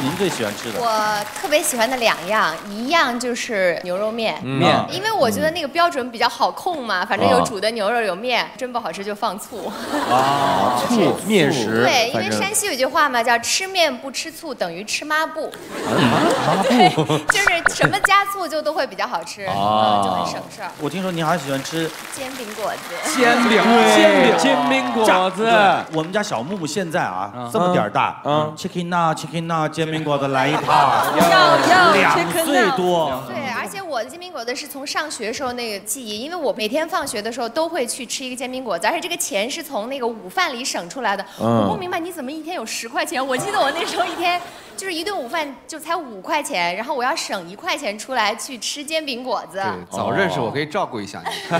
您最喜欢吃的？ 我特别喜欢的2样，一样就是牛肉面，因为我觉得那个标准比较好控嘛，反正有煮的牛肉有面，真不好吃就放醋。 啊，醋面食。 对，因为山西有句话嘛，叫吃面不吃醋等于吃抹布。 抹布。 就是什么加醋就都会比较好吃，就很省事儿。 我听说您还喜欢吃煎饼果子。 煎饼果子。 我们家小木木现在啊这么点大，chicken 呐，煎饼果子来一套， 要 2岁多。 对，而且我的煎饼果子是从上学时候那个记忆，因为我每天放学的时候都会去吃一个煎饼果子，而且这个钱是从那个午饭里省出来的。我不明白你怎么一天有10块钱，我记得我那时候一天就是一顿午饭就才5块钱，然后我要省1块钱出来去吃煎饼果子。 对，早认识我可以照顾一下你。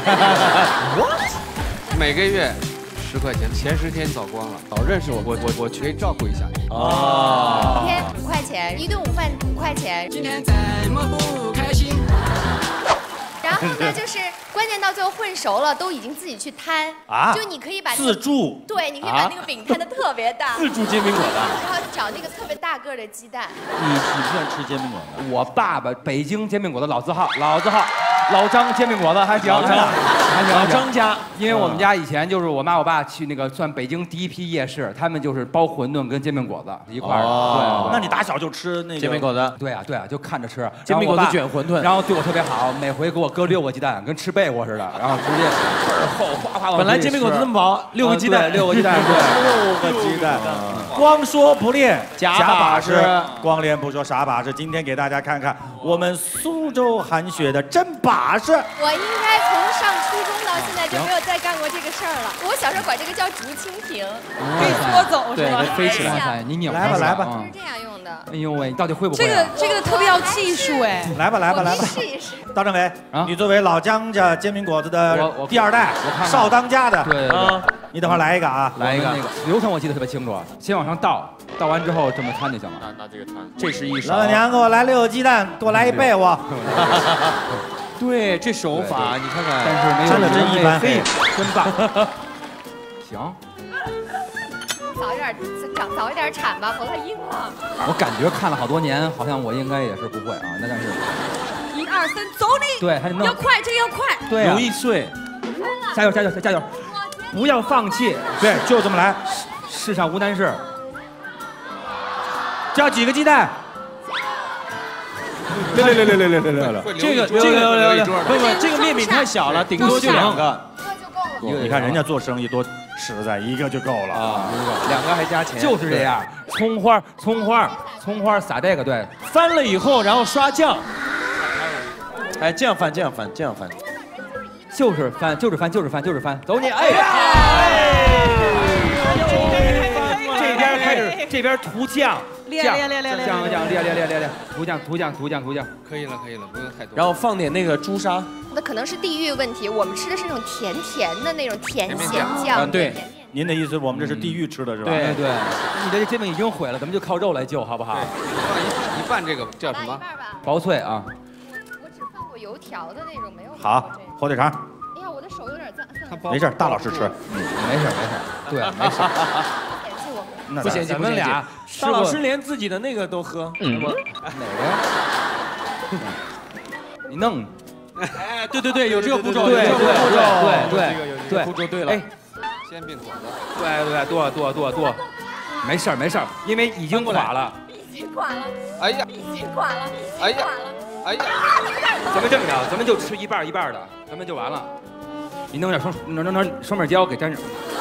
每个月10块钱，前10天早光了。早认识我可以照顾一下你。 一天5块钱，一顿午饭5块钱。 今天怎么不开心？ 然后呢，就是关键到最后混熟了，都已经自己去摊啊， 就你可以把自助， 对，你可以把那个饼摊得特别大， 自助煎饼果子， 然后找那个特别大个的鸡蛋。 你不喜欢吃煎饼果子？ 我爸爸北京煎饼果子老字号，老张煎饼果子还行， 老张家，因为我们家以前就是我妈我爸去那个算北京第一批夜市，他们就是包馄饨跟煎饼果子一块儿。对， 那你打小就吃那个煎饼果子？对啊，就看着吃煎饼果子卷馄饨， 然后对我特别好，每回给我搁6个鸡蛋，跟吃被窝似的，然后直接倍儿厚，哗哗。 本来煎饼果子这么薄，6个鸡蛋 ，6个鸡蛋， 对，6个鸡蛋。光说不练假把式， 光练不说啥把式。今天给大家看看我们苏州韩雪的真把式。 我应该从上初中到现在就没有再干过这个事儿了。我小时候管这个叫竹蜻蜓， 可以拖走是吧？ 对，飞起来，你拧来吧， 就是这样用的。 哎呦喂，你到底会不会？ 这个特别要技术哎。 来吧， 试一试。 大政委，你作为老张家煎饼果子的第2代，少当家的， 对， 你等会儿来一个啊， 来一个。那个流程我记得特别清楚，先往上倒完之后这么摊就行了。 拿这个摊，这是一勺。 老板娘给我来6个鸡蛋，给我来一被窝。 对，这手法你看看， 但是没有真一般， 真棒。行。 早一点铲吧，否则硬了。 我感觉看了好多年，好像我应该也是不会啊。那但是 ，1、2、3，走你！ 对，还得弄。 要快，这个要快。 对， 容易碎。 加油！不要放弃。 对，就这么来。 世上无难事。 这要几个鸡蛋？ 来，这个不，这个面饼太小了，顶多就2个。 你看人家做生意多实在，1个就够了啊 ，2个还加钱。 就是这样，葱花撒这个，对， 翻了以后，然后刷酱。哎，这样翻， 就是翻，走你！哎呀！这边涂酱， 练， 涂酱， 可以了，不用太多。 然后放点那个朱砂。 那可能是地域问题，我们吃的是那种甜的那种甜咸酱。 对， 您的意思我们这是地狱吃的是吧？ 对，你这煎饼已经毁了，咱们就靠肉来救，好不好？ 放一半这个叫什么？ 薄脆啊。 我只放过油条的那种，没有。 好，火腿肠。 哎呀，我的手有点脏。 没事，大老师吃。 没事，对，没事。 不嫌弃， 咱们俩， 大老师连自己的那个都喝。 哪个呀？你弄。 哎，对，有这个步骤， 对， 步骤对了。哎， 煎饼果子。 对，剁，没事，因为已经垮了。 已经垮了。 哎呀。哎呀。 咱们这么着，咱们就吃一半的，咱们就完了。你弄点双面胶给沾上。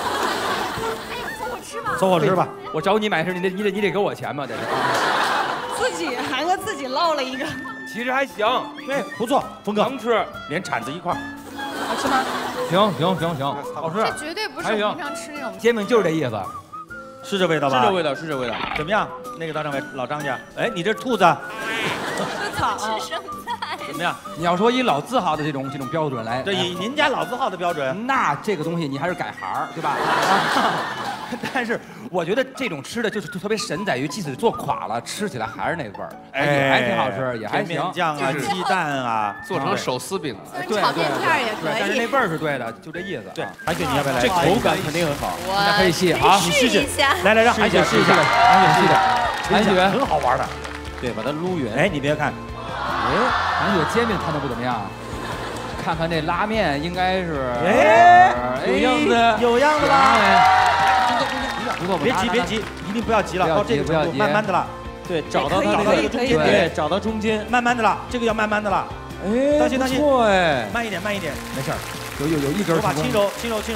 凑合吃吧。 我找你买时，你得给我钱吧，这是。 韩哥自己烙了一个。 其实还行， 对，不错，峰哥能吃， 连铲子一块。 好吃吗？ 行，好吃。 这绝对不是我平常吃那种煎饼，就是这意思。 是这味道吧？ 是这味道。 怎么样？那个大政委，老张家，哎，你这兔子。 吃草。 吃生菜。 怎么样？ 你要说以老字号的这种标准来， 对，以您家老字号的标准， 那这个东西你还是改行，对吧？但是我觉得这种吃的就是特别神，在于即使做垮了，吃起来还是那味儿，也还挺好吃，也还行。 面酱啊，鸡蛋啊， 做成手撕饼。 对炒面片也可以。 但是那味儿是对的，就这意思。 对，韩雪你要不要来？ 这口感肯定很好。 那可以细，好， 你试一下。 来，让韩雪试一下， 韩雪试一下，韩雪很好玩的。 对，把它撸圆。 哎，你别看， 韩雪煎饼看的不怎么样。看看这拉面应该是， 有样子，有样子啦！ 不错， 别急，一定不要急了，到这个程度慢慢的了。 对，找到它这个中间， 对，找到中间， 慢慢的了，这个要慢慢的了。 哎， 当心， 不错哎， 慢一点，没事儿， 有一根。 我把轻揉，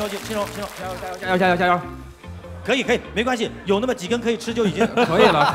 加油！ 可以，没关系，有那么几根可以吃就已经可以了。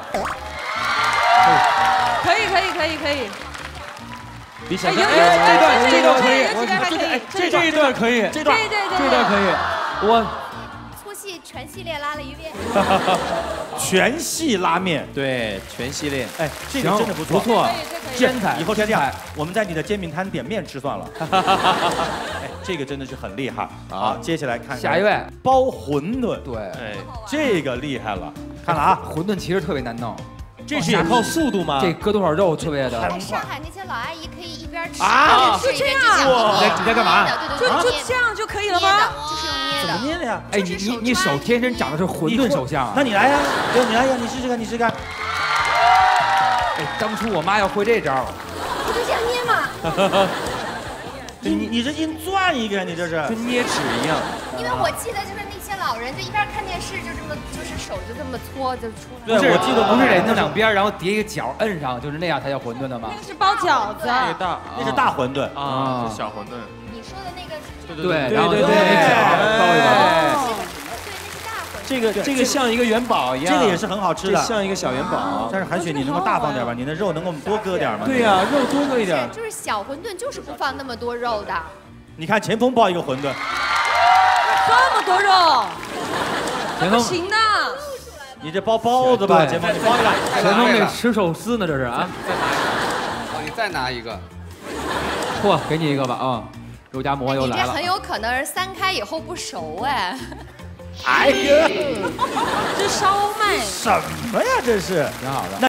可以。 比想象， 这段可以， 这一段可以，这段可以，我粗细全系列拉了一遍。 全系拉面， 对，全系列， 哎，这个真的不错， 煎菜， 以后这样，我们在你的煎饼摊点面吃算了。哎，这个真的是很厉害啊！接下来看下一位包馄饨， 对， 哎，这个厉害了，看了啊， 馄饨其实特别难弄。 这是也靠速度吗？ 这搁多少肉特别的。 上海那些老阿姨可以一边吃就这样。 你在干嘛？ 就这样就可以了吗？ 就是用捏的。 怎么捏的呀？ 哎，你手天生长得是馄饨手相啊？ 那你来呀，对，你来呀，你试试看。 哎，当初我妈要会这招。 不就这样捏吗？ 你这硬转一个，你这是跟捏纸一样。 因为我记得就是那些老人就一边看电视就这么，就是手就这么搓就出来。 对，我记得不是得弄两边，然后叠一个角摁上，就是那样才叫馄饨的吗？ 那个是包饺子， 那是大馄饨啊，小馄饨。 你说的那个是对，然后对那角包一包。 这个像一个元宝一样， 这个也是很好吃的， 像一个小元宝。 但是韩雪，你能够大放点吧？你的肉能够多搁点吗？ 对呀，肉多搁一点。 就是小馄饨就是不放那么多肉的。 你看前锋包一个馄饨， 这么多肉，不行的。 你这包包子吧，前锋你包一个。 前锋得吃寿司呢，这是啊。 你再拿一个。 嚯，给你一个吧啊！肉夹馍又来了。 你这很有可能是3开以后不熟哎。 哎呀， 这烧麦什么呀？这是挺好的。